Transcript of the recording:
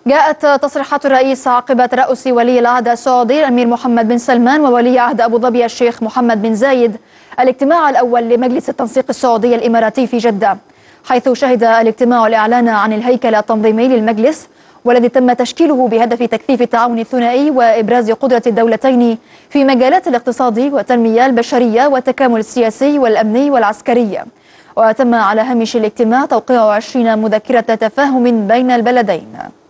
جاءت تصريحات الرئيس عقب ترأس ولي العهد السعودي الأمير محمد بن سلمان وولي عهد أبو ظبي الشيخ محمد بن زايد الاجتماع الأول لمجلس التنسيق السعودي الإماراتي في جدة، حيث شهد الاجتماع الإعلان عن الهيكل التنظيمي للمجلس والذي تم تشكيله بهدف تكثيف التعاون الثنائي وإبراز قدرة الدولتين في مجالات الاقتصاد والتنمية البشرية والتكامل السياسي والأمني والعسكري. وتم على هامش الاجتماع توقيع 20 مذكرة تفاهم بين البلدين.